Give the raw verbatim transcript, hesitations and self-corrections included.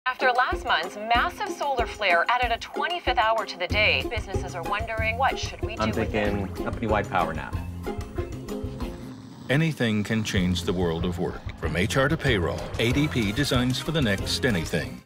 After last month's massive solar flare added a twenty-fifth hour to the day, businesses are wondering, what should we do I'm with it? thinking company-wide power nap. Anything can change the world of work. From H R to payroll, A D P designs for the next anything.